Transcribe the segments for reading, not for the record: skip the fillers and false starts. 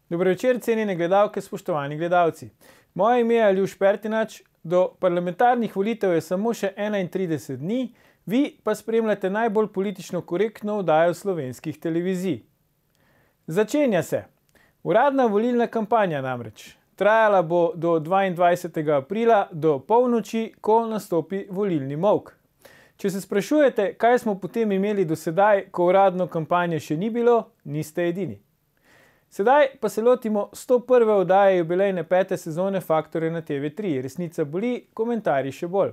Dobro večer, cenjene gledalke, spoštovani gledalci. Moje ime je Aljuš Pertinač, do parlamentarnih volitev je samo še 31 dni, vi pa spremljate najbolj politično korektno oddajo slovenskih televizij. Začenja se. Uradna volilna kampanja namreč. Trajala bo do 22. aprila do polnoči, ko nastopi volilni molk. Če se sprašujete, kaj smo potem imeli do sedaj, ko uradno kampanje še ni bilo, niste edini. Sedaj pa se lotimo 101. oddaje jubilejne 5. sezone Faktorja na TV3. Resnica boli, komentarji še bolj.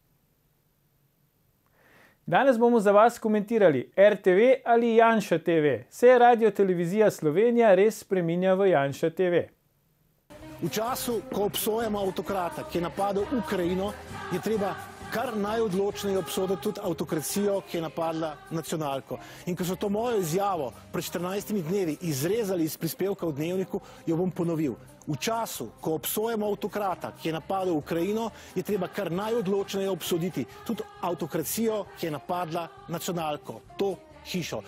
Danes bomo za vas komentirali RTV ali Janša TV. Se Radiotelevizija Slovenija res spreminja v Janša TV? V času, ko obsojamo avtokrata, ki je napadel Ukrajino, je treba kar najodločneje obsoditi tudi avtokracijo, ki je napadla nacionalko. In ko so to mojo izjavo pred 14 dnevi izrezali iz prispevka v Dnevniku, jo bom ponovil. V času, ko obsojamo avtokrata, ki je napadel Ukrajino, je treba kar najodločneje obsoditi tudi avtokracijo, ki je napadla nacionalko, to hišo.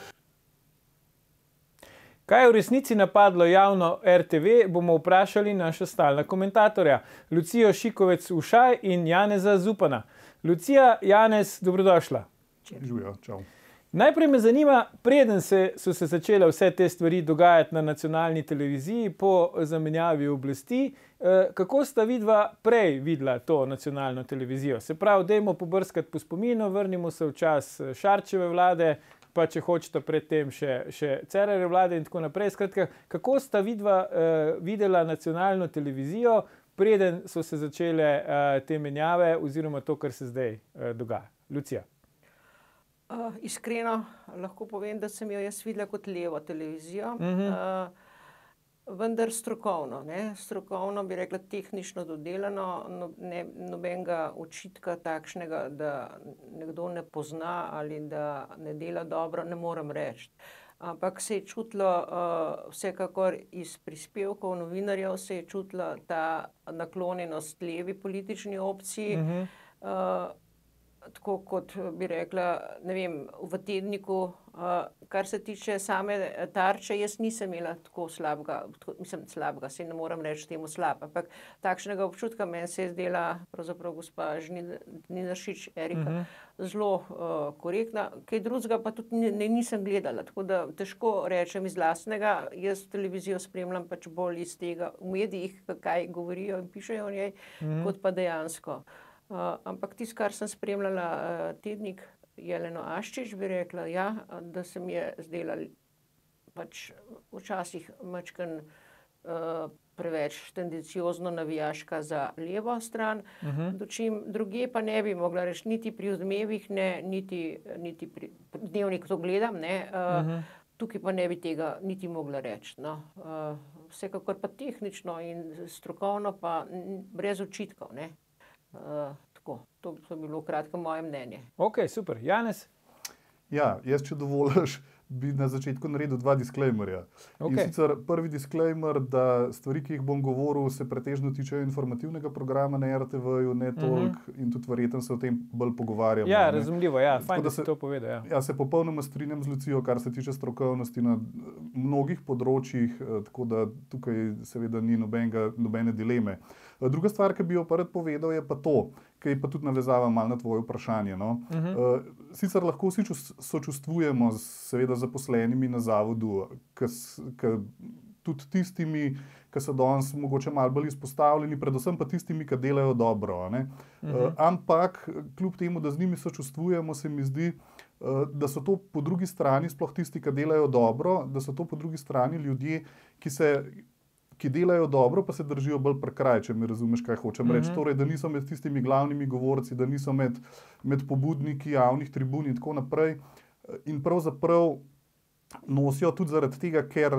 Kaj je v resnici napadlo javno RTV, bomo vprašali naša stalna komentatorja, Lucijo Šikovec-Ušaj in Janeza Zupana. Lucija, Janez, dobrodošla. Živjo, čau. Najprej me zanima, preden so se začele vse te stvari dogajati na nacionalni televiziji po zamenjavi oblasti, kako sta vidva prej videla to nacionalno televizijo? Se pravi, dajmo pobrskati po spominu, vrnimo se v čas Šarčeve vlade, pa če hočete predtem še Cerarjeve vlade in tako naprej. Skratka, kako sta vidva videla nacionalno televizijo, preden so se začele te menjave oziroma to, kar se zdaj dogaja? Lucija. Iskreno lahko povem, da sem jo jaz videla kot levo televizijo, vendar strokovno. Strokovno bi rekla tehnično dodelano, nobenega očitka takšnega, da nekdo ne pozna ali da ne dela dobro, ne morem reči. Ampak se je čutilo vsekakor iz prispevkov novinarjev, se je čutila ta naklonjenost levi politični opciji, tako kot bi rekla, ne vem, v Tedniku, kar se tiče same Tarče, jaz nisem imela tako slabega, slabega, saj ne morem reči temu slab, ampak takšnega občutka meni se je zdela pravzaprav gospa Žnidaršič Erika zelo korektna, kaj drugega pa tudi nisem gledala, tako da težko rečem iz lastnega, jaz televizijo spremljam pač bolj iz tega v medijih, kaj govorijo in pišejo o njej, kot pa dejansko. Ampak tisto, kar sem spremljala Tednik, Jeleno Aščič, bi rekla, ja, da se mi je zdela pač včasih majčkeno preveč tendenciozno navijaška za levo stran, dočim druge pa ne bi mogla reči, niti pri Odmevih, niti pri Dnevniku to gledam, tukaj pa ne bi tega niti mogla reči. Vsekakor pa tehnično in strokovno pa brez očitkov, tako, to bi bilo kratko moje mnenje. Ok, super. Janez? Ja, jaz, če dovoliš, bi na začetku naredil dva disclaimerja. In sicer prvi disclaimer, da stvari, ki jih bom govoril, se pretežno tičejo informativnega programa na RTV-ju, ne toliko, in tudi verjetno se o tem bolj pogovarjamo. Ja, razumljivo, ja, fajn, da si to povedal, ja. Ja, se popolnoma strinjam z Lucijo, kar se tiče strokovnosti na mnogih področjih, tako da tukaj seveda ni nobene dileme. Druga stvar, ki bi jo pa rad povedal, je pa to, ki pa tudi navezava malo na tvoje vprašanje. Sicer lahko vsi sočustvujemo seveda zaposlenimi na zavodu, tudi tistimi, ki so danes mogoče malo bolj izpostavljeni, predvsem pa tistimi, ki delajo dobro. Ampak kljub temu, da z njimi sočustvujemo, se mi zdi, da so to po drugi strani, sploh tisti, ki delajo dobro, da so to po drugi strani ljudje, ki delajo dobro, pa se držijo bolj pri kraju, če mi razumeš, kaj hočem reči. Torej, da niso med tistimi glavnimi govorci, da niso med pobudniki javnih tribun in tako naprej. In pravzaprav nosijo tudi zaradi tega, ker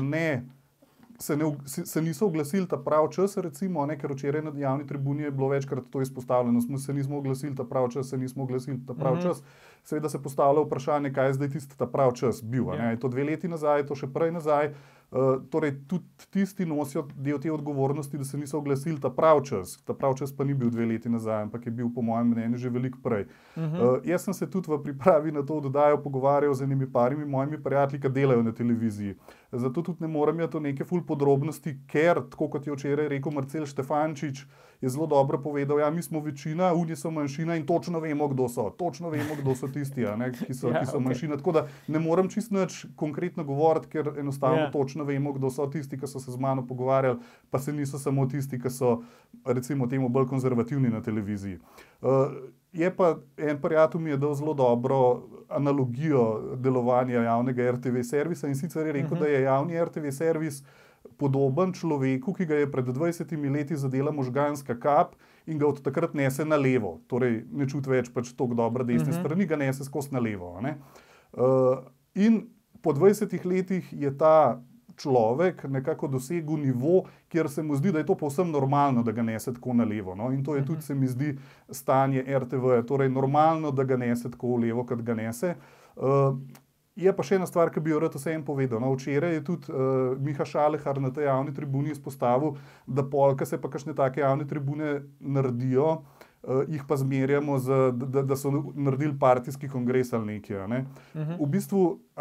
se niso oglasili ta prav čas, recimo, ker včeraj na javni tribuni je bilo večkrat to izpostavljeno, se nismo oglasili ta prav čas, se nismo oglasili ta prav čas. Seveda se postavlja vprašanje, kaj je zdaj tisti ta prav čas bil. Je to 2 leti nazaj, je to še prej nazaj. Torej, tudi tisti nosijo del te odgovornosti, da se niso oglasili ta prav čas. Ta prav čas pa ni bil 2 leti nazaj, ampak je bil po mojem mnenju že veliko prej. Jaz sem se tudi v pripravi na to oddajo pogovarjal z enimi parimi mojimi prijatelji, ki delajo na televiziji. Zato tudi ne morem jaz to neke ful podrobnosti, ker, tako kot je včeraj rekel Marcel Štefančič, je zelo dobro povedal, ja, mi smo večina, oni so manjšina in točno vemo, kdo so. Točno vemo, kdo so tisti, ki so manjšina. Tako da ne morem čisto nič konkretno govoriti, ker enostavno točno vemo, kdo so tisti, ki so se z mano pogovarjali, pa se niso samo tisti, ki so, recimo temu, bolj konzervativni na televiziji. Je pa en prijatelj mi je dal zelo dobro analogijo delovanja javnega RTV servisa, in sicer je rekel, da je javni RTV servis podoben človeku, ki ga je pred 20 leti zadela možganska kap in ga od takrat nese na levo. Torej, ne čuti več pač toliko dobre desne strani, ga nese skozi na levo. In po 20 letih je ta človek nekako dosegel nivo, kjer se mu zdi, da je to povsem normalno, da ga nese tako na levo. In to je tudi, se mi zdi, stanje RTV-ja. Torej, normalno, da ga nese tako v levo, kot ga nese. Je pa še ena stvar, ki bi jo rad vsem povedal. Včeraj je tudi Miha Šalehar na tej javni tribuni izpostavil, da polka se pa kakšne take javne tribune naredijo, jih pa zmerjamo, da so naredili partijski kongres ali nekaj. V bistvu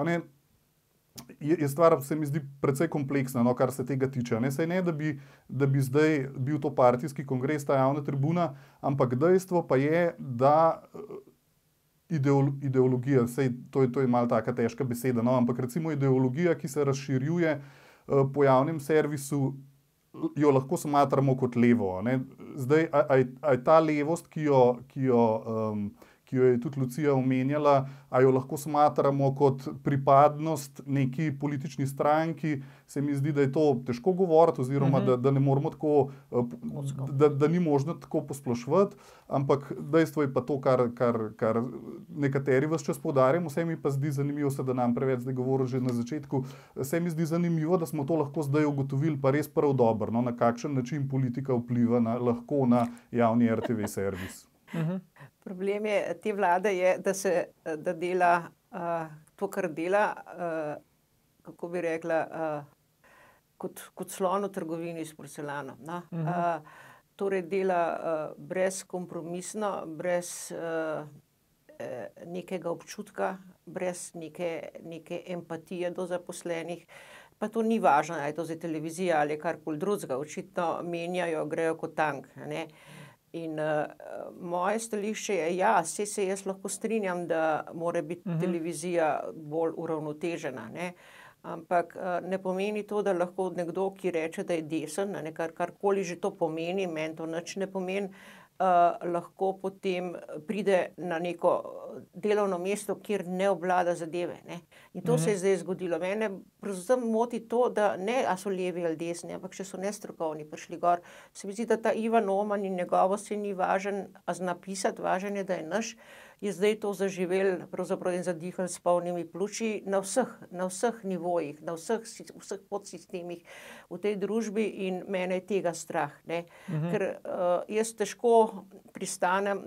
je stvar, se mi zdi, precej kompleksna, kar se tega tiče. Saj ne, da bi zdaj bil to partijski kongres, ta javna tribuna, ampak dejstvo pa je, da ideologija, sej to je malo taka težka beseda, ampak recimo ideologija, ki se razširjuje po javnem servisu, jo lahko smatramo kot levo. Zdaj, a je ta levost, ki jo je tudi Lucija omenjala, a jo lahko smatramo kot pripadnost neki politični stranki, se mi zdi, da je to težko govoriti, oziroma da ne moramo tako, da ni možno tako posploševati, ampak dejstvo je pa to, kar nekateri ves čas poudarjamo. Vse mi pa zdi zanimivo, da nam preveč zdaj govoril že na začetku, vse mi zdi zanimivo, da smo to lahko zdaj ugotovili pa res prav dobro, na kakšen način politika vpliva lahko na javni RTV servis. Problem je te vlade je, da dela to, kar dela, kako bi rekla, kot slon v trgovini s porcelanom. Torej dela brezkompromisno, brez nekega občutka, brez neke empatije do zaposlenih. Pa to ni važno, ali je to za televizijo ali karkoli drugega. Očitno menjajo, grejo kot tank. In moje stališče je, ja, se jaz lahko strinjam, da mora biti televizija bolj uravnotežena, ampak ne pomeni to, da lahko nekdo, ki reče, da je desen, karkoli že to pomeni, meni to nič ne pomeni, lahko potem pride na neko delovno mesto, kjer ne obvlada zadeve. In to se je zdaj zgodilo. Mene predvsem moti to, da ne, a so levi ali desni, ampak če so nestrokovni prišli gor. Se mi zdi, da ta Ivan Oman in njegovo se ni važen, a zna pisati, važen je, da je naš, je zdaj to zaživel pravzaprav in zadihal s polnimi pljuči na vseh nivojih, na vseh podsistemih v tej družbi, in mene je tega strah. Ker jaz težko pristanem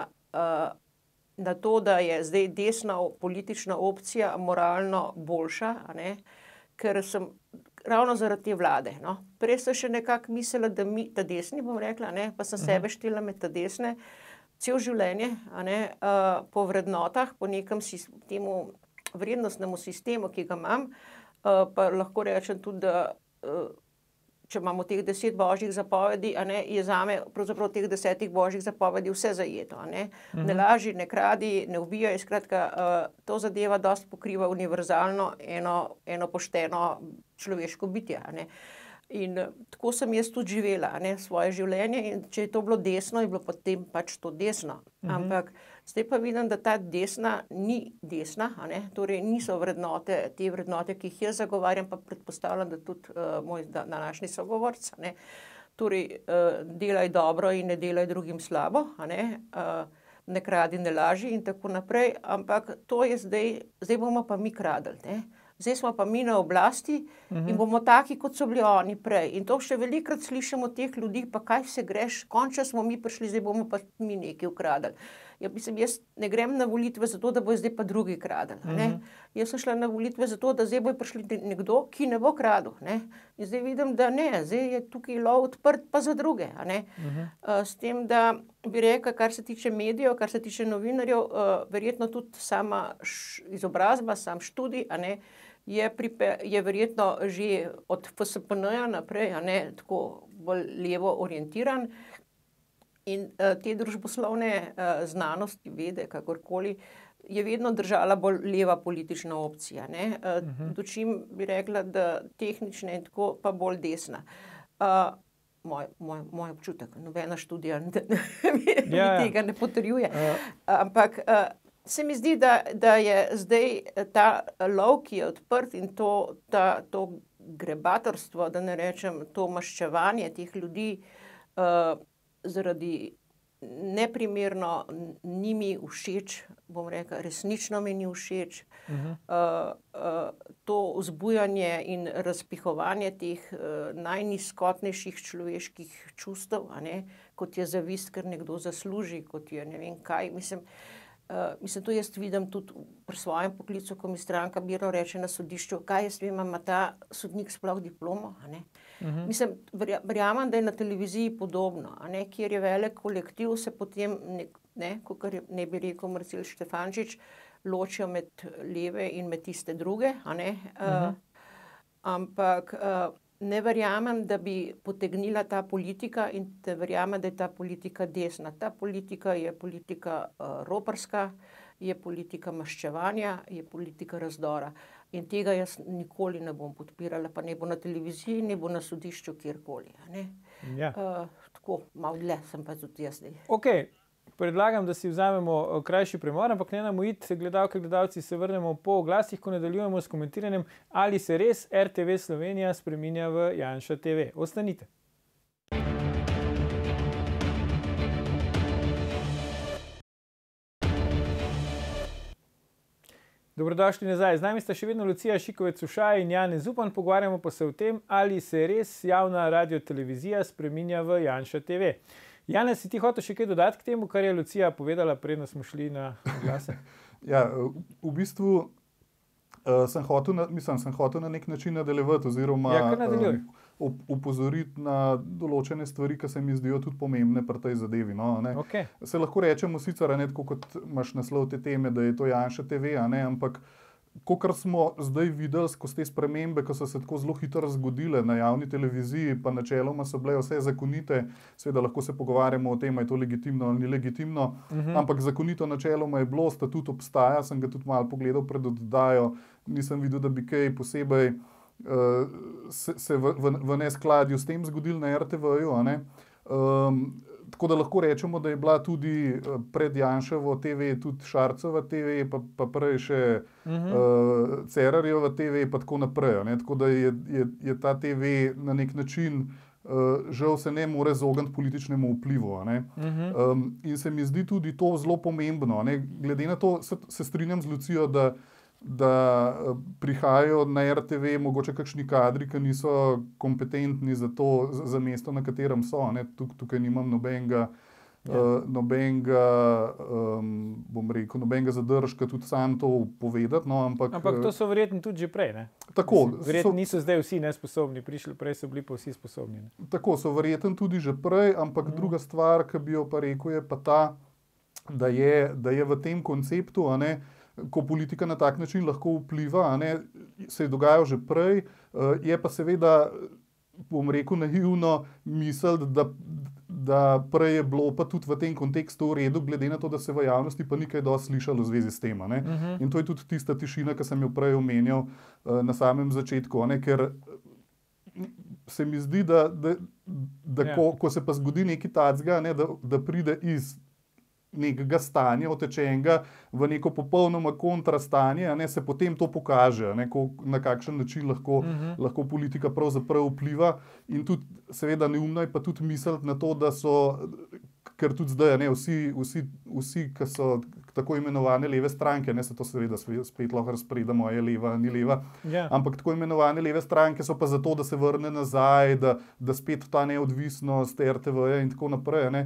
na to, da je zdaj desna politična opcija moralno boljša, ker sem ravno zaradi te vlade. Prej sem še nekako mislila, da mi, ta desni, bom rekla, pa sem sebe štela med ta desne, cel življenje, po vrednotah, po nekem temu vrednostnemu sistemu, ki ga imam, pa lahko rečem tudi, da če imamo teh 10 božjih zapovedi, je zame pravzaprav teh 10 božjih zapovedi vse zajeto. Ne laži, ne kradi, ne ubijaj, skratka, to zadeva dosti pokriva univerzalno eno pošteno človeško bitje. In tako sem jaz tudi živela, svoje življenje, in če je to bilo desno, je bilo potem pač to desno. Ampak zdaj pa vidim, da ta desna ni desna, torej niso vrednote, te vrednote, ki jih jaz zagovarjam, pa predpostavljam, da tudi moj današnji sogovorc, torej delaj dobro in ne delaj drugim slabo, ne kradi, ne laži in tako naprej, ampak to je zdaj bomo pa mi kradli, Zdaj smo pa mi na oblasti in bomo taki, kot so bili oni prej. In to še velikokrat slišimo od teh ljudi, pa kaj se greš, končno smo mi prišli, zdaj bomo pa mi nekaj ukradli. jaz ne grem na volitve zato, da bo zdaj pa drugi kradel. Jaz sem šla na volitve zato, da zdaj bo prišli nekdo, ki ne bo kradel. In zdaj vidim, da ne, zdaj je tukaj lov odprt pa za druge. S tem, da bi rekla, kar se tiče medijev, kar se tiče novinarjev, verjetno tudi sama izobrazba, sam študij, je verjetno že od FSPN-ja naprej, tako bolj levo orientiran. In te družboslovne znanosti, vede, kakorkoli, je vedno držala bolj leva politična opcija. Dočim bi rekla, da tehnična in tako pa bolj desna. Moj občutek, nobena študija mi tega ne potrjuje. Ampak se mi zdi, da je zdaj ta lov, ki je odprt in to grebatorstvo, da ne rečem, to maščevanje teh ljudi zaradi neprimerno njimi všeč, bom rekla, resnično mi ni všeč, to vzbujanje in razpihovanje teh najnizkotnejših človeških čustev, kot je zavist, ker nekdo zasluži, kot je ne vem kaj, mislim, to jaz vidim tudi pri svojem poklicu, ko mi stranka mirno reče na sodišču, kaj jaz vem, ima ta sodnik sploh diplomo, Mislim, verjamem, da je na televiziji podobno, kjer je velik kolektiv, se potem, kot ne bi rekel Marcel Štefančič, ločijo med leve in med tiste druge, ampak ne verjamem, da bi potegnila ta politika in da verjamem, da je ta politika desna. Ta politika je politika roparska, je politika maščevanja, je politika razdora. In tega jaz nikoli ne bom podpirala, pa ne bo na televiziji, ne bo na sodišču, kjerkoli. Tako, malo dlje sem pa tudi jaz zdaj. Ok, predlagam, da si vzamemo krajši premor, ampak ne nam ujiti, gledalke, gledalci, se vrnemo po oglasih, ko nadaljujemo s komentiranjem, ali se res RTV Slovenija spreminja v Janša TV. Ostanite. Dobrodošli nazaj. Z nami sta še vedno Lucija Šikovec-Ušaj in Janez Zupan. Pogovarjamo pa se o tem, ali se res javna radiotelevizija spreminja v Janša TV. Janez, si ti hotel še kaj dodati k temu, kar je Lucija povedala, preden smo šli na glase? Ja, v bistvu sem hotel na nek način nadaljevati oziroma opozoriti na določene stvari, ki se mi zdijo tudi pomembne pri tej zadevi. Okay. Se lahko rečemo sicer, tako kot imaš naslov te teme, da je to Janša TV, ampak kakor smo zdaj videli skozi te spremembe, ki so se tako zelo hitro zgodile na javni televiziji, pa načeloma so bile vse zakonite, seveda lahko se pogovarjamo o tem, je to legitimno ali ni legitimno, ampak zakonito načeloma je bilo, statut obstaja, sem ga tudi malo pogledal pred oddajo, nisem videl, da bi kaj posebej se v neskladju s tem zgodil na RTV-ju, tako da lahko rečemo, da je bila tudi pred Janševo TV tudi Šarcova TV, pa prej še Cerarjeva TV, pa tako naprej. Tako da je ta TV na nek način žal se ne more izogniti političnemu vplivu. In se mi zdi tudi to zelo pomembno. Glede na to se strinjam z Lucijo, da prihajajo na RTV mogoče kakšni kadri, ki niso kompetentni za to, za mesto, na katerem so. Tukaj nimam nobenega, nobenega zadržka tudi sam to povedati. Ampak to so verjetno tudi že prej, ne? Tako. Verjetno niso zdaj vsi nesposobni, prišli prej so bili pa vsi sposobni. Ne? Tako, so verjetno tudi že prej, ampak druga stvar, ki bi jo pa rekel, je pa ta, da je v tem konceptu, ko politika na tak način lahko vpliva, se je dogajalo že prej, je pa seveda, bom rekel, naivno misliti, da prej je bilo pa tudi v tem kontekstu v redu, glede na to, da se v javnosti pa ni kaj dosti slišalo v zvezi s tem. In to je tudi tista tišina, ki sem jo prej omenjal na samem začetku, ker se mi zdi, da ko se pa zgodi nekaj takega, da pride iz nekega stanja otečenega v neko popolnoma kontrastanje, se potem to pokaže, na kakšen način lahko politika pravzaprav vpliva in tudi seveda neumno je pa tudi misliti na to, da so, ker tudi zdaj vsi, ki so tako imenovane leve stranke, se to seveda spet lahko razpredamo, je leva, ni leva, ampak tako imenovane leve stranke so pa zato, da se vrne nazaj, da spet ta neodvisnost RTV-ja in tako naprej,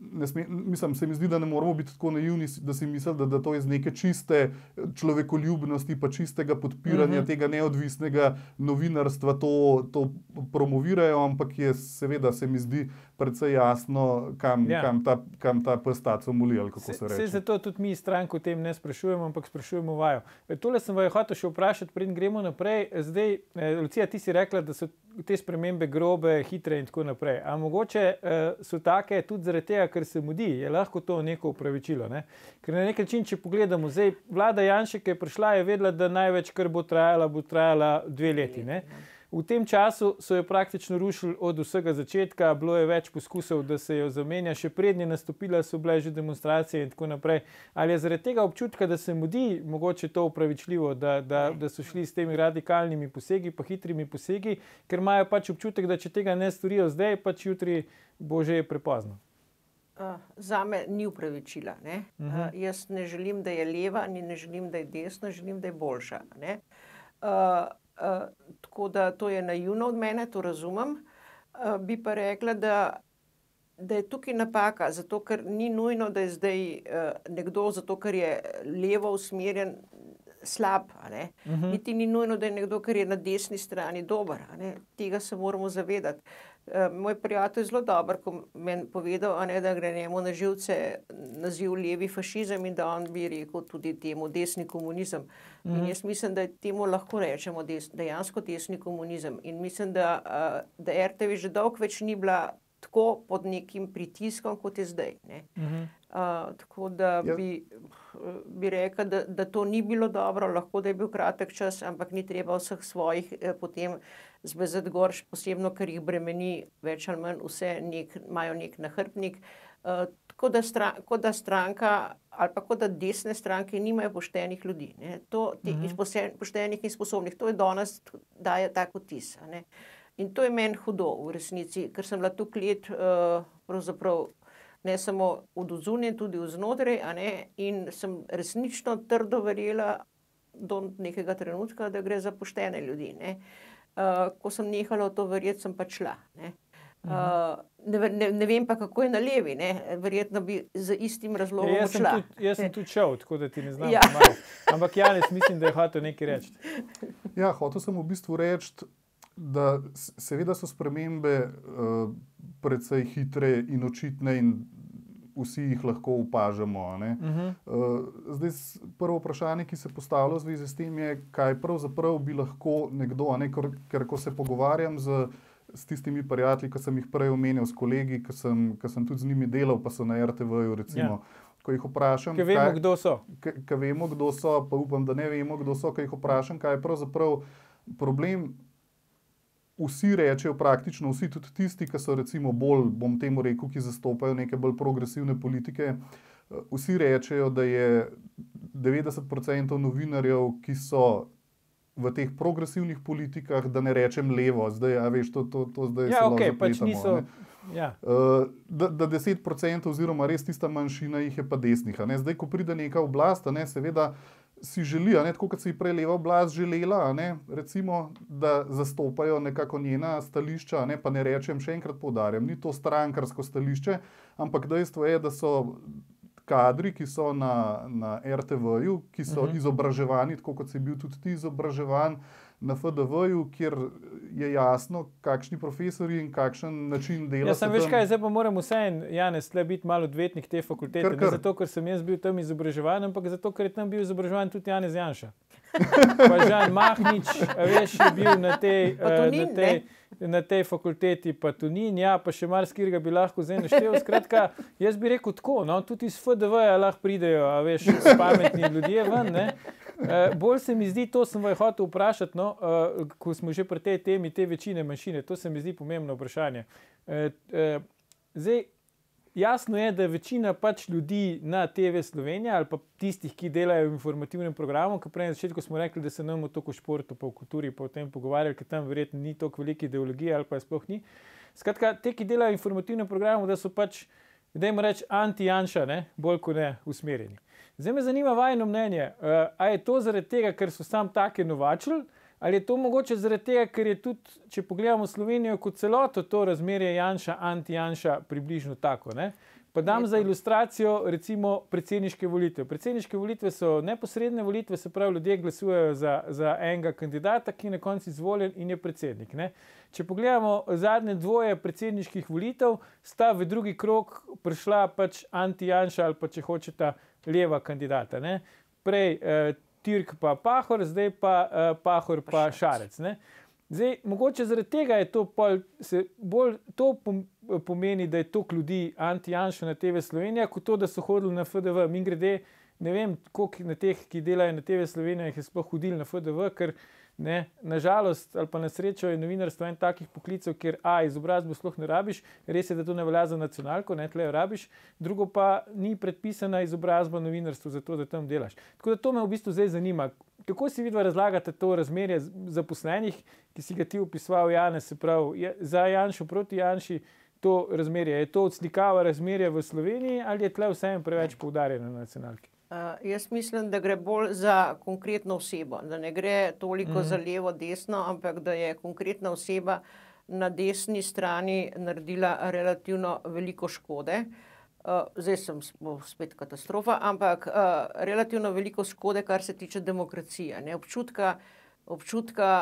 se mi zdi, da ne moramo biti tako naivni, da si misli, da to iz neke čiste človekoljubnosti, pa čistega podpiranja tega neodvisnega novinarstva to promovirajo, ampak je seveda, se mi zdi, precej jasno, kam ta pes taco moli, ali kako se reče. Saj zato tudi mi stranko o tem ne sprašujemo, ampak sprašujemo vaju. Tole sem vaju hotel še vprašati, preden gremo naprej. Zdaj, Lucija, ti si rekla, da so te spremembe grobe, hitre in tako naprej. A mogoče so take tudi zaradi tega, ker se mudi, je lahko to neko upravičilo, ne? Ker na nek način, če pogledamo, zdaj vlada Janše, ki je prišla, je vedela, da največ, kar bo trajala 2 leti, ne? V tem času so jo praktično rušili od vsega začetka, bilo je več poskusov, da se jo zamenja, še prednje nastopila so bile že demonstracije in tako naprej. Ali je zaradi tega občutka, da se mudi, mogoče to upravičljivo, da so šli s temi radikalnimi posegi, pa hitrimi posegi, ker imajo pač občutek, da če tega ne storijo zdaj, pač jutri bo že prepozno. Zame ni upravičila. Ne? Jaz ne želim, da je leva, ne želim, da je desna, želim, da je boljša. Ne? Tako da to je naivno od mene, to razumem. Bi pa rekla, da je tukaj napaka, zato ker ni nujno, da je zdaj nekdo, zato ker je levo usmerjen, slab. Niti ni nujno, da je nekdo, ker je na desni strani dober. Tega se moramo zavedati. Moj prijatelj je zelo dober, ko meni povedal, da gre njemu na živce naziv levi fašizem in da on bi rekel tudi temu desni komunizem. In jaz mislim, da temu lahko rečemo dejansko desni komunizem. In mislim, da RTV že dolgo več ni bila tako pod nekim pritiskom, kot je zdaj. Tako da bi rekla, da to ni bilo dobro, lahko da je bil kratek čas, ampak ni treba vseh svojih potem zbezati gor, posebno, ker jih bremeni več ali manj vse, imajo nek nahrbtnik. Kot da stranka ali pa kot da desne stranke nimajo poštenih ljudi. Poštenih in sposobnih. To je danes daje tak vtis. In to je meni hudo v resnici, ker sem bila tukaj let pravzaprav ne samo od zunaj, tudi vznotraj, in sem resnično trdo verjela do nekega trenutka, da gre za poštene ljudi. Ko sem nehala v to verjeti, sem pa šla. Ne vem pa, kako je na levi. Verjetno bi z istim razlogom šla. Jaz sem tudi šel, tako da ti ne znam pomagati. Ampak Janez, mislim, da je hotel nekaj reči. Ja, hotel sem v bistvu reči, da seveda so spremembe precej hitre in očitne in vsi jih lahko opažamo. Zdaj, prvo vprašanje, ki se postavlja v zvezi s tem, je, kaj pravzaprav bi lahko nekdo, ker ko se pogovarjam s tistimi prijatelji, ki sem jih prej omenil, s kolegi, ki sem tudi z njimi delal, pa so na RTV-ju, recimo, ko jih vprašam, Ki vemo, kdo so, pa upam, da ne vemo, kdo so, ko jih vprašam, kaj je pravzaprav problem. Vsi rečejo, praktično vsi, tudi tisti, ki so recimo bolj, bom temu rekel, ki zastopajo neke bolj progresivne politike, vsi rečejo, da je 90% novinarjev, ki so v teh progresivnih politikah, da ne rečem levo, zdaj, a veš, to zdaj se lahko zapletamo. Da 10% oziroma res tista manjšina jih je pa desnih. Zdaj, ko pride neka oblast, seveda si želi, tako kot si prej leva oblast želela, recimo, da zastopajo nekako njena stališča, pa ne rečem, še enkrat poudarjam, ni to strankarsko stališče, ampak dejstvo je, da so kadri, ki so na RTV-ju, ki so izobraževani, tako kot si bil tudi ti izobraževan na FDV-ju, kjer je jasno, kakšni profesori in kakšen način dela. Jaz sem veš kaj, zdaj pa moram vseeno, Janez, tle biti malo odvetnik te fakultete. Ne zato, ker sem jaz bil tam izobraževan, ampak zato, ker je tam bil izobraževan tudi Janez Janša. Pa Žan Mahnič, veš, je bil na tej fakulteti, pa Tonin, pa še marsikaj bi lahko zdaj naštel. Skratka, jaz bi rekel tako, tudi iz FDV-ja lahko pridejo, veš, pametni ljudje ven, Bolj se mi zdi, to sem vas hotel vprašati, ko smo že pri tej temi, te večine manjšine, to se mi zdi pomembno vprašanje. Zdaj, jasno je, da večina pač ljudi na TV Slovenija ali pa tistih, ki delajo v informativnem programu, ker prej na začetku smo rekli, da se nam toliko v športu, pa v kulturi, pa o tem pogovarjali, ker tam verjetno ni toliko velike ideologije ali pa je sploh ni. Skratka, te, ki delajo v informativnem programu, da so pač, dajmo reči, anti-Janša, bolj kot ne usmerjeni. Zdaj me zanima vajino mnenje, a je to zaradi tega, ker so sam take novačili, ali je to mogoče zaradi tega, ker je tudi, če pogledamo Slovenijo kot celoto, to razmerje Janša, anti-Janša približno tako, Pa dam za ilustracijo recimo predsedniške volitve. Predsedniške volitve so neposredne volitve, se pravi, ljudje glasujejo za enega kandidata, ki je na koncu izvoljen in je predsednik. Ne? Če pogledamo zadnje dvoje predsedniških volitev, sta v drugi krog prišla pač anti-Janša ali pa če hočeta leva kandidata. Ne? Prej Türk pa Pahor, zdaj pa Pahor pa Šarec. Ne? Zdaj, mogoče zaradi tega je to bolj pomeni, da je toliko ljudi anti-Janša na TV Slovenija, kot to, da so hodili na FDV. Mimogrede, ne vem, koliko na teh, ki delajo na TV Slovenija, jih je sploh hodili na FDV, ker nažalost ali pa na srečo je novinarstvo en takih poklicev, kjer izobrazbo sploh ne rabiš, res je, da to ne velja za nacionalko, tle jo rabiš, drugo pa ni predpisana izobrazba novinarstvu za to, da tam delaš. Tako da to me v bistvu zdaj zanima. Kako si vidva razlagate to razmerje zaposlenih, ki si ga ti opisoval, Janez, se pravi, za Janšo proti Janši, to razmerje? Je to odslikava razmerje v Sloveniji ali je tle vseeno preveč poudarjeno na nacionalki? Jaz mislim, da gre bolj za konkretno osebo, da ne gre toliko za levo, desno, ampak da je konkretna oseba na desni strani naredila relativno veliko škode. Zdaj bo spet katastrofa, ampak relativno veliko škode, kar se tiče demokracije. Ne? Občutka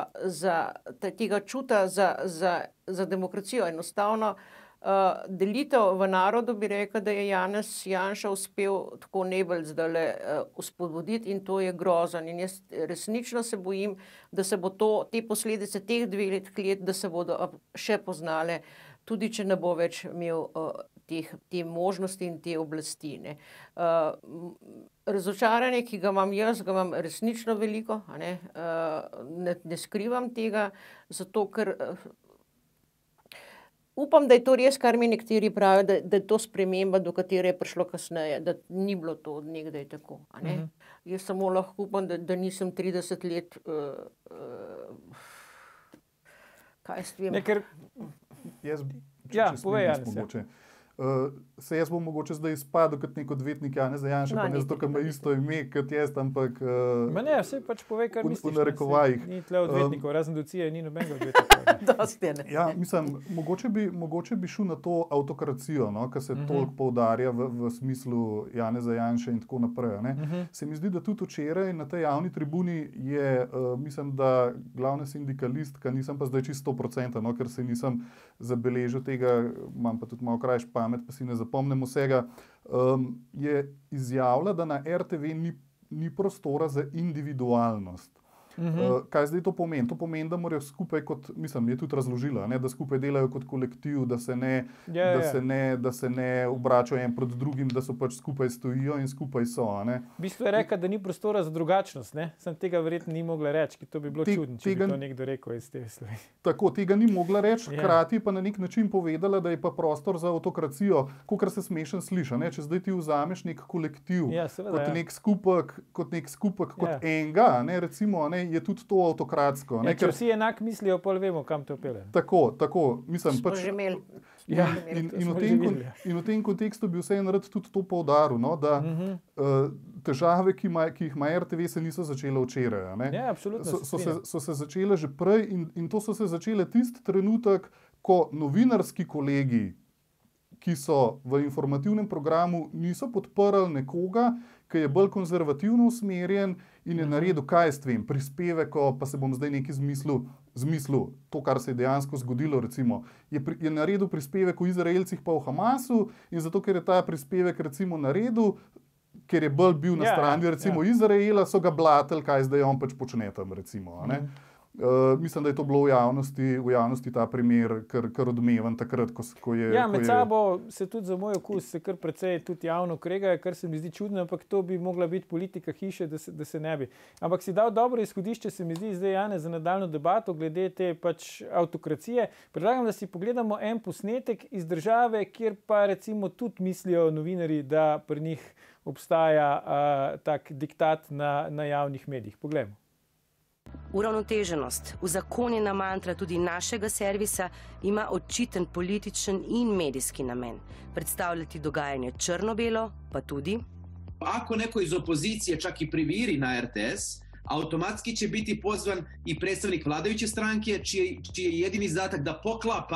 tega čuta za demokracijo. Enostavno delitev v narodu bi rekel, da je Janez Janša uspel tako nebelj zdajle uspodbuditi in to je grozno. In jaz resnično se bojim, da se bo te posledice teh 2 let, da se bodo še poznale, tudi če ne bo več imel te možnosti in te oblasti. Ne. Razočaranje, ki ga imam jaz, ga imam resnično veliko, ne skrivam tega, zato ker upam, da je to res, kar mi nekateri pravijo, da je to sprememba, do katere je prišlo kasneje, da ni bilo to od nekdaj tako. Jaz samo lahko upam, da nisem 30 let kaj s tem. Povej, Janez. Jaz bom mogoče zdaj izpadel kot nek odvetnik Janeza Janše, pa ne zato, ker ima isto ime kot jaz, ampak vse pač povej, kar misliš. V narekovajih. Ni tle odvetnikov, razen Lucije, ni nobenega odvetnika. Ja, mislim, mogoče bi šel na to avtokracijo, ki se toliko poudarja v smislu Janeza Janše in tako naprej. Se mi zdi, da tudi včeraj na tej javni tribuni je, mislim, da glavna sindikalistka, nisem pa zdaj čisto 100%, ker se nisem zabeležil tega, imam pa tudi malo krajš pamet, pa si ne zapomnim vsega, je izjavila, da na RTV ni prostora za individualnost. Kaj zdaj to pomeni? To pomeni, da morajo skupaj kot, mislim, je tudi razložila, da skupaj delajo kot kolektiv, da se ne obračajo en proti drugim, da so pač skupaj stojijo in skupaj so. V bistvu je rekla, da ni prostora za drugačnost, Sem tega verjetno ni mogla reči, ker to bi bilo čudno, če bi to nekdo rekel iz te Slovenije. Tako, tega ni mogla reči, hkrati pa na nek način povedala, da je pa prostor za avtokracijo, kakor se smešen sliša. Če zdaj ti vzameš nek kolektiv, kot nek skupek, kot enega, recimo, je tudi to avtokratsko. Če vsi enak mislijo, pol vemo, kam to pelje. Tako. Mislim, smo že imeli. In v tem kontekstu bi vseeno rad tudi to poudaril, da težave, ki jih ima RTV, se niso začele včeraj. So se začele že prej in to so se začele tisti trenutek, ko novinarski kolegi, ki so v informativnem programu, niso podprli nekoga, ki je bolj konzervativno usmerjen in je naredil, kaj s tem, prispevek, pa se bom zdaj nekaj zmislil, to, kar se je dejansko zgodilo, recimo, je naredil prispevek o Izraelcih pa o Hamasu in zato, ker je ta prispevek, recimo, naredil, ker je bolj bil na strani, recimo, Izraela, so ga blatili, kaj zdaj on pač počne tam, recimo, mislim, da je to bilo v javnosti ta primer kar odmeven takrat, ko je... Med sabo se tudi za moj okus se kar precej tudi javno kregajo, kar se mi zdi čudno, ampak to bi mogla biti politika hiše, da se ne bi. Ampak si dal dobro izhodišče, se mi zdi zdaj, Janez, za nadaljnjo debato glede te pač avtokracije. Predlagam, da si pogledamo en posnetek iz države, kjer pa recimo tudi mislijo novinarji, da pri njih obstaja tak diktat na javnih medijih. Poglejmo. Uravnoteženost, uzakonjena mantra tudi našega servisa, ima očiten političen in medijski namen. Predstavljati dogajanje črno-belo, pa tudi... Ako neko iz opozicije čak i priviri na RTS, automatski će biti pozvan i predstavnik vladajuće stranke, čiji je jedini zadatak da poklapa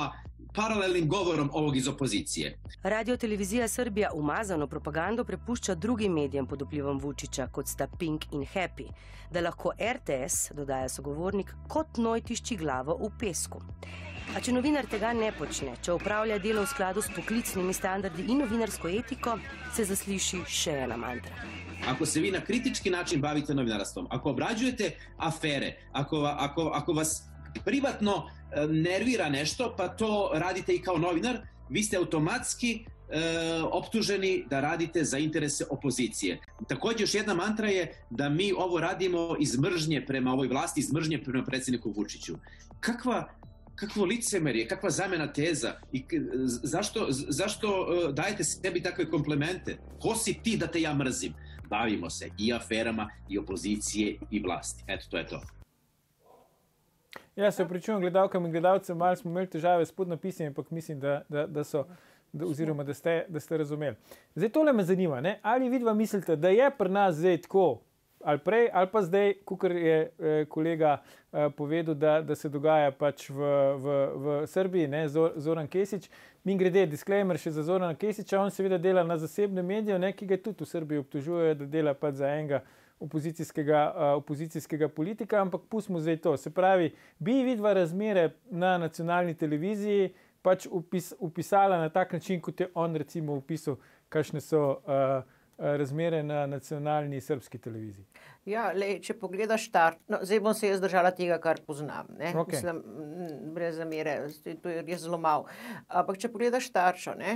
paralelnim govorom ovog iz opozicije. Radio-televizija Srbija umazano propagando prepušča drugim medijem pod vplivom Vučića, kot sta Pink in Happy, da lahko RTS, dodaja sogovornik, kot noj tišči glavo v pesku. A če novinar tega ne počne, če upravlja delo v skladu s poklicnimi standardi in novinarsko etiko, se zasliši še ena mantra. Ako se vi na kritički način bavite novinarstvom, ako obrađujete afere, ako vas privatno nervira nešto, pa to radite i kao novinar, vi ste automatski optuženi da radite za interese opozicije. Također još jedna mantra je da mi ovo radimo iz mržnje prema ovoj vlasti, iz mržnje prema predsjedniku Vučiću. Kakvo licemerje, kakva zamjena teza i zašto dajete sebi takve komplemente? Ko si ti da te ja mrzim? Bavimo se i aferama, i opozicije, i vlasti. Eto, to je to. Ja, se pričujem gledalkam in gledalcem, malo smo imeli težave s podnapisami, ampak mislim, oziroma da ste razumeli. Zdaj tole me zanima, ne? Ali vidva mislite, da je pri nas zdaj tako, ali prej, ali pa zdaj, kakor je kolega povedal, da se dogaja pač v Srbiji, ne, Zoran Kesić. Mimogrede, disclaimer še za Zorana Kesića, on seveda dela na zasebnem mediju, ne, ki ga tudi v Srbiji obtožujejo, da dela pač za enega opozicijskega politika, ampak pustimo zdaj to. Se pravi, bi vidva razmere na nacionalni televiziji pač upisala na tak način, kot je on recimo upisal, kakšne so razmere na nacionalni srbski televiziji. Ja, če pogledaš zdaj bom se jaz držala tega, kar poznam. Ne? Okay. Mislim, brez zamere, to je res zelo malo. Ampak če pogledaš Tarčo, ne?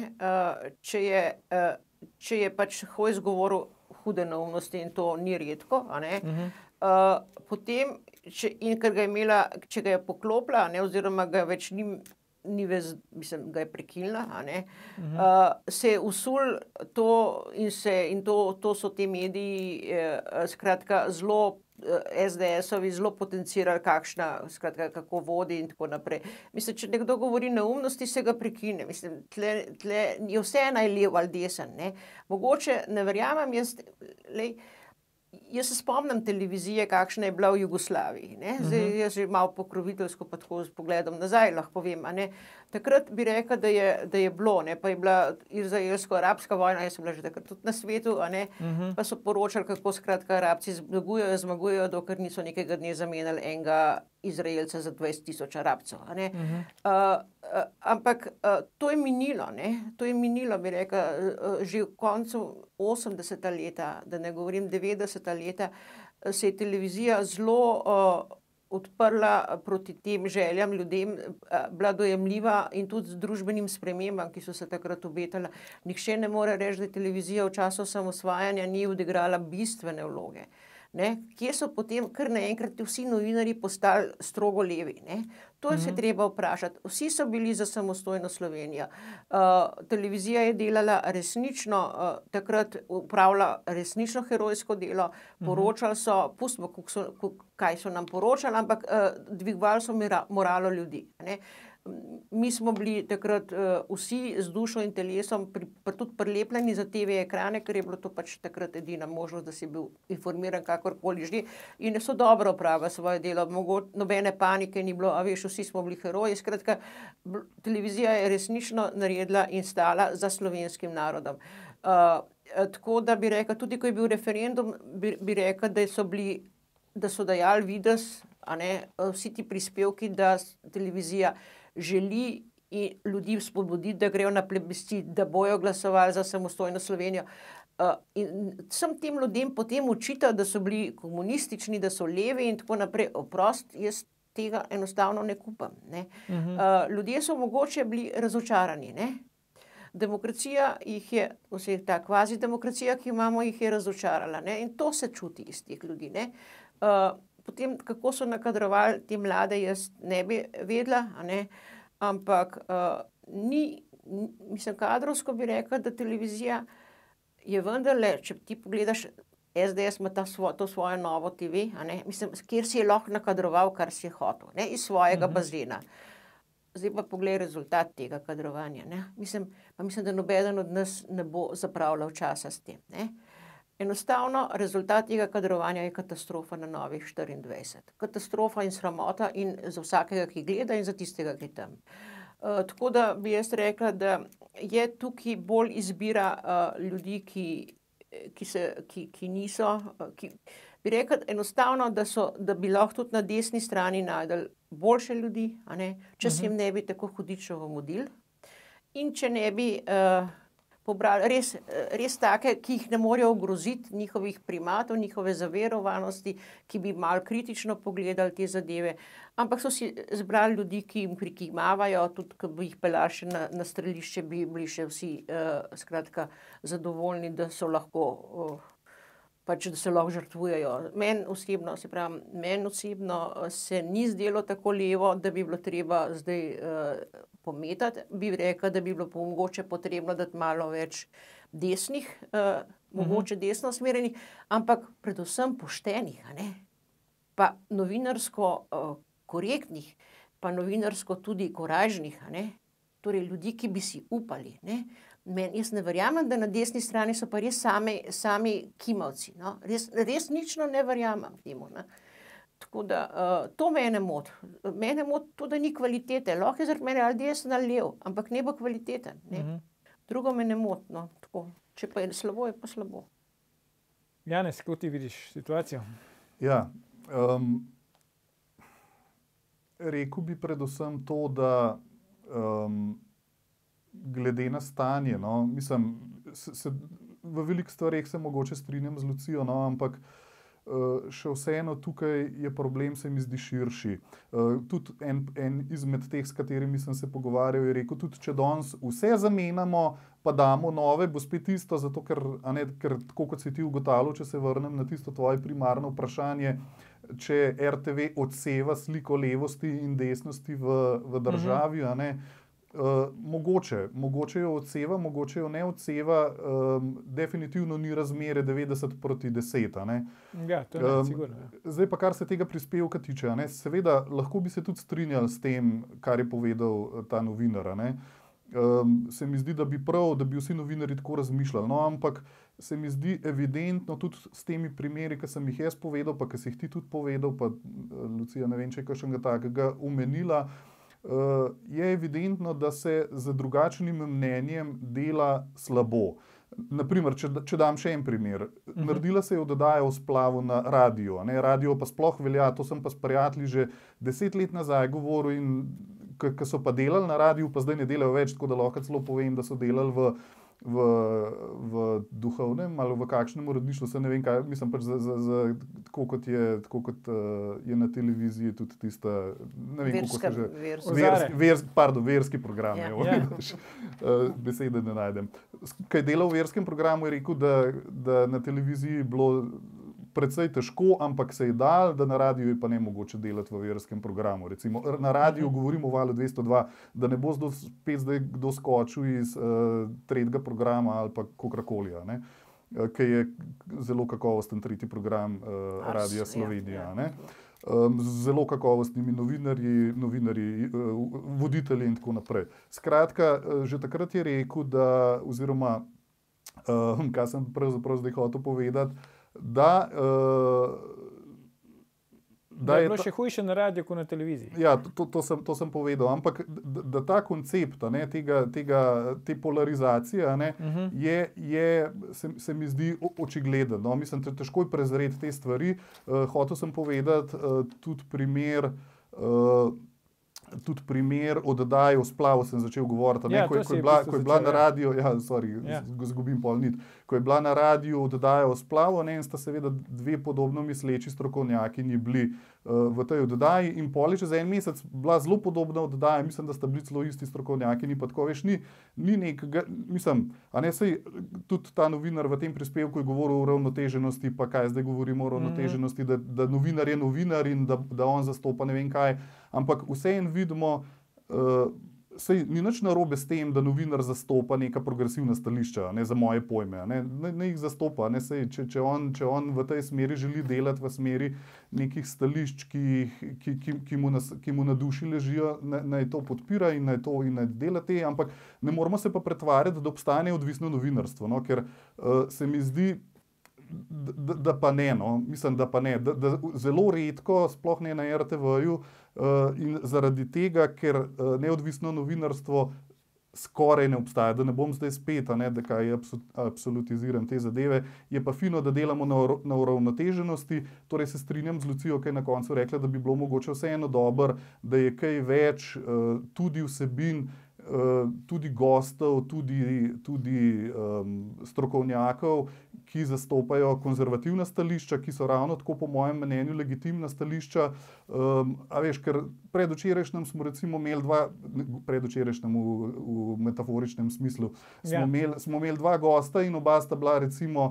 Če je pač Hojs govoril hude neumnosti in to ni redko, a ne? Potem, če ga je poklopila, ne? Oziroma ga več mislim, ga je prekinila, a ne? Se je usul to in to so te mediji, skratka, zelo SDS-ovi zelo potencirali, skratka, kako vodi in tako naprej. Mislim, če nekdo govori neumnosti, se ga prekine. Mislim, tle je vse ena lev ali desen, ne? Mogoče, ne verjamem, jaz se spomnim televizije, kakšna je bila v Jugoslaviji. Ne? Zdaj, jaz že malo pokroviteljsko pa tako s pogledom nazaj lahko povem. A ne? Takrat bi rekla, da je bilo, ne? Pa je bila izraelsko-arabska vojna, jaz sem bila že takrat tudi na svetu, a ne? Pa so poročali, kako skratka Arabci zmagujejo, dokler niso nekega dne zamenjali enega Izraelca za 20,000 Arabcev. A ne? Ampak to je minilo, ne? To je minilo, bi rekla, že v koncu 80. leta, da ne govorim 90. leta, se je televizija zelo odprla proti tem željam ljudem, bila dojemljiva in tudi z družbenim spremembam, ki so se takrat obetala. Nihče ne more reči, da televizija v času osamosvajanja ni odigrala bistvene vloge. Ne? Kje so potem kar naenkrat vsi novinarji postali strogo levi? Ne? To se treba vprašati. Vsi so bili za samostojno Slovenijo. Televizija je delala resnično, takrat upravila resnično herojsko delo, poročali so, pustimo, kaj so nam poročali, ampak dvigovali so moralo ljudi. Ne? Mi smo bili takrat vsi z dušo in telesom tudi prilepljeni za TV ekrane, ker je bilo to pač takrat edina možnost, da si bil informiran kakorkoli že in so dobro opravili svoje delo. Nobene panike ni bilo, a veš, vsi smo bili heroji. Skratka, televizija je resnično naredila in stala za slovenskim narodom. Tako da bi rekla, tudi ko je bil referendum, bi rekla, da so dajali videz, a ne, vsi ti prispevki, da televizija želi ljudi spodbuditi, da grejo na plebiscit, da bojo glasovali za samostojno Slovenijo. In vsem tem ljudem potem očitajo, da so bili komunistični, da so levi in tako naprej. Oprost, jaz tega enostavno ne kupam. Ne? Ljudje so mogoče bili razočarani. Ne? Demokracija jih je, vse ta kvazi demokracija, ki imamo, jih je razočarala. Ne? In to se čuti iz teh ljudi. Ne? Potem, kako so nakadrovali te mlade, jaz ne bi vedela, a ne? Ampak mislim, kadrovsko bi rekla, da televizija je vendarle, če ti pogledaš, SDS ima to svojo novo TV, a ne? Mislim, kjer si je lahko nakadroval, kar si je hotel, ne? Iz svojega bazena. Zdaj pa poglej rezultat tega kadrovanja. Ne? Mislim, da nobeden od nas ne bo zapravljal časa s tem. Ne? Enostavno, rezultat tega kadrovanja je katastrofa na Novih 24. Katastrofa in sramota in za vsakega, ki gleda in za tistega, ki je tam. Tako da bi jaz rekla, da je tukaj bolj izbira ljudi, ki niso, bi rekla enostavno, da bi lahko tudi na desni strani najdel boljše ljudi, a ne, če se jim ne bi tako hudičevo mudil in če ne bi pobrali res take, ki jih ne morejo ogroziti, njihovih primatov, njihove zaverovanosti, ki bi malo kritično pogledali te zadeve, ampak so si zbrali ljudi, ki jim prikimavajo, tudi ko bi jih peljali še na strelišče, bi bili še vsi skratka zadovoljni, da so lahko pač, da se lahko žrtvujejo. Meni osebno se ni zdelo tako levo, da bi bilo treba zdaj pometati. Bi rekla, da bi bilo mogoče potrebno dati malo več desnih, mogoče desno usmerjenih, ampak predvsem poštenih, a ne? Pa novinarsko korektnih, pa novinarsko tudi korajžnih, a ne? Torej ljudi, ki bi si upali, ne? Jaz ne verjamem, da na desni strani so pa res sami kimavci. No? Res nično ne verjamem temu. Ne? Tako da to mene moti. Mene moti to, da ni kvalitete. Lahko je zaradi mene ali desen ali lev, ampak ne bo kvaliteten. Ne? Drugo me ne moti. No? Tako. Če pa je slabo, je pa slabo. Janez, kako ti vidiš situacijo? Ja, rekel bi predvsem to, da glede na stanje, no, mislim, v veliko stvareh se mogoče strinjam z Lucijo, no, ampak še vseeno tukaj je problem, se mi zdi, širši. Tudi en izmed teh, s katerimi sem se pogovarjal, je rekel, tudi če danes vse zamenjamo, pa damo nove, bo spet isto, zato ker tako kot si ti ugotavljal, če se vrnem na tisto tvoje primarno vprašanje, če RTV odseva sliko levosti in desnosti v državi, a ne, mogoče jo odseva, mogoče jo ne odseva, definitivno ni razmere 90:10, a ne. Ja, to je sigurno. Zdaj pa, kar se tega prispevka tiče, a ne, seveda, lahko bi se tudi strinjali s tem, kar je povedal ta novinar, a ne. Se mi zdi, da bi vsi novinarji tako razmišljali, no, ampak se mi zdi evidentno tudi s temi primeri, ki sem jih jaz povedal, pa ki si jih ti tudi povedal, pa Lucija, ne vem, če je kakšnega takega omenila, je evidentno, da se z drugačnim mnenjem dela slabo. Naprimer, če dam še en primer. Naredila se je oddaja o splavu na radiju. Radio pa sploh velja, to sem pa s prijatelji že 10 let nazaj govoril in ki so pa delali na radiju, pa zdaj ne delajo več, tako da lahko celo povem, da so delali v duhovnem ali v kakšnem uredništvu, se ne vem kaj, mislim pač tako kot je na televiziji tudi tista, ne vem, kako se že... Verski program, besede ne najdem. Kaj je delal v verskem programu, je rekel, da na televiziji bilo precej težko, ampak se je dal, da na radiju je pa ne mogoče delati v verskem programu. Recimo, na radiju govorimo o Valu 202, da ne bo spet zdaj kdo skočil iz tretjega programa ali pa kakorkoli, ne, ki je zelo kakovosten tretji program Radia Slovenija. Ne. Z zelo kakovostnimi novinarji, voditelji in tako naprej. Skratka, že takrat je rekel, da, oziroma, kaj sem pravzaprav zdaj hotel povedati, da je bilo še hujše na radiju kot na televiziji. Ja, to sem povedal, ampak da ta koncept, ne, te polarizacije, ne, se mi zdi očigleden. No. Mislim, težko je prezreti te stvari. Hotel sem povedati tudi primer oddaje o splavu, sem začel govoriti, ko je bila na radiju, zgubim pol nit, ko je bila na radiju oddaja o splavu, ne, in sta seveda dve podobno misleči strokovnjakinji bili v tej oddaji in pol je čez en mesec bila zelo podobna oddaja, mislim, da sta bili celo isti strokovnjakinji, pa tako veš, ni nekega, mislim, a ne, sej tudi ta novinar v tem prispevku je govoril o ravnoteženosti, pa kaj zdaj govorimo o ravnoteženosti, da novinar je novinar in da on zastopa ne vem kaj, ampak vseeno vidimo, sej ni nič narobe s tem, da novinar zastopa neka progresivna stališča, ne, za moje pojme, ne jih zastopa, ne, sej, če on v tej smeri želi delati, v smeri nekih stališč, ki mu na duši ležijo, naj to podpira in naj dela te, ampak ne moramo se pa pretvarjati, da obstane odvisno novinarstvo, no, ker se mi zdi, Da pa ne, no. Mislim, da pa ne. Da zelo redko, sploh ne na RTV-ju, in zaradi tega, ker neodvisno novinarstvo skoraj ne obstaja, da ne bom zdaj spet, da kaj absolutiziram te zadeve, je pa fino, da delamo na uravnoteženosti, torej se strinjam z Lucijo, ki je na koncu rekla, da bi bilo mogoče vseeno dobro, da je kaj več tudi vsebin, tudi gostov, tudi strokovnjakov, ki zastopajo konzervativna stališča, ki so ravno tako po mojem mnenju legitimna stališča. A veš, ker predvčerajšnjem smo recimo imeli predvčerajšnjem v metaforičnem smislu, smo imeli dva gosta in oba sta bila recimo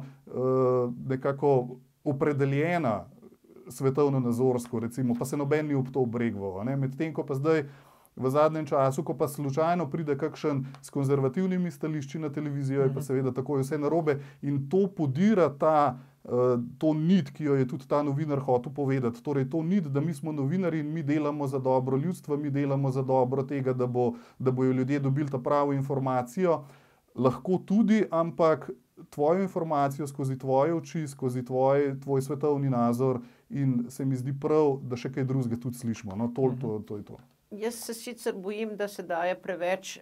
nekako opredeljena svetovno-nazorsko, recimo, pa se noben ni ob to obregval, medtem ko pa zdaj v zadnjem času, ko pa slučajno pride kakšen s konzervativnimi stališči na televizijo, je pa seveda tako vse narobe in to podira to nit, ki jo je tudi ta novinar hotel povedati. Torej to nit, da mi smo novinarji in mi delamo za dobro ljudstva, mi delamo za dobro tega, da bojo ljudje dobili ta pravo informacijo. Lahko tudi, ampak tvojo informacijo skozi tvoje oči, skozi tvoj svetovni nazor in se mi zdi prav, da še kaj drugega tudi slišimo. No, to je to. Jaz se sicer bojim, da se daje preveč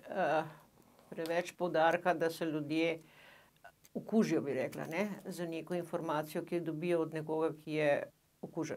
poudarka, da se ljudje okužijo, bi rekla, za neko informacijo, ki jo dobijo od nekoga, ki je okužen.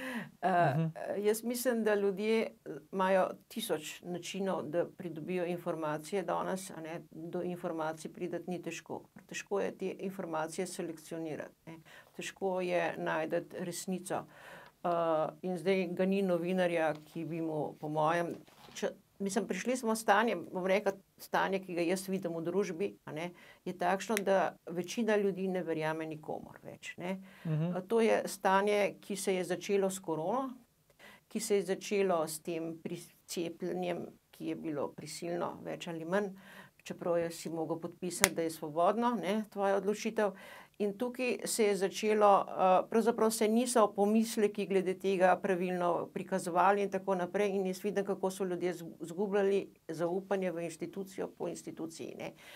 Jaz mislim, da ljudje imajo 1000 načinov, da pridobijo informacije danes, do informacij prideti ni težko. Težko je te informacije selekcionirati, težko je najti resnico. In zdaj ga ni novinarja, ki bi mu, po mojem, prišli smo v stanje, bom rekla, stanje, ki ga jaz vidim v družbi, je takšno, da večina ljudi ne verjame nikomor več. To je stanje, ki se je začelo s korono, ki se je začelo s tem cepljenjem, ki je bilo prisilno, več ali manj, čeprav si mogel podpisati, da je svobodno, tvoja odločitev. In tukaj se je začelo, pravzaprav se niso pomisleki glede tega pravilno prikazovali in tako naprej in jaz vidim, kako so ljudje zgubljali zaupanje v institucijo po instituciji.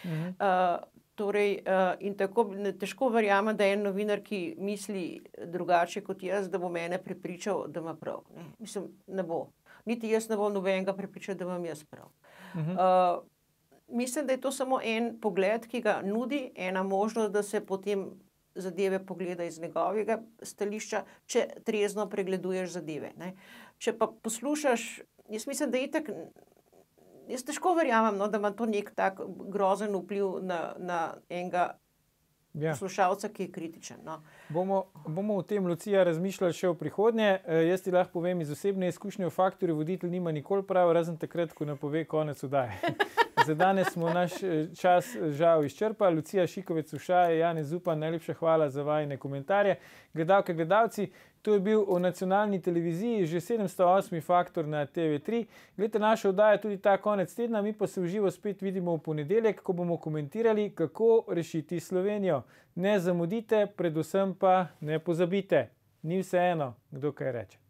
In tako težko verjamem, da je en novinar, ki misli drugače kot jaz, da bo mene prepričal, da ima prav. Mislim, ne bo. Niti jaz ne bom nobenega prepričal, da imam jaz prav. Mislim, da je to samo en pogled, ki ga nudi, ena možnost, da se potem zadeve pogleda iz njegovega stališča, če trezno pregleduješ zadeve. Če pa poslušaš, jaz mislim, da itak, jaz težko verjamem, da ima to nek tak grozen vpliv na enega poslušalca, ki je kritičen. Bomo o tem, Lucija, razmišljali še v prihodnje. Jaz ti lahko povem iz osebne izkušnje, v Faktorju voditelj nima nikoli prav, razen takrat, ko napove konec oddaje. Za danes smo naš čas žal izčrpali. Lucija Šikovec-Ušaj, Janez Zupan, najlepša hvala za vajine komentarje. Gledalke, gledalci, to je bil o nacionalni televiziji, že 708. Faktor na TV3. Gledajte našo oddajo tudi ta konec tedna, mi pa se v živo spet vidimo v ponedeljek, ko bomo komentirali, kako rešiti Slovenijo. Ne zamudite, predvsem pa ne pozabite. Ni vseeno, kdo kaj reče.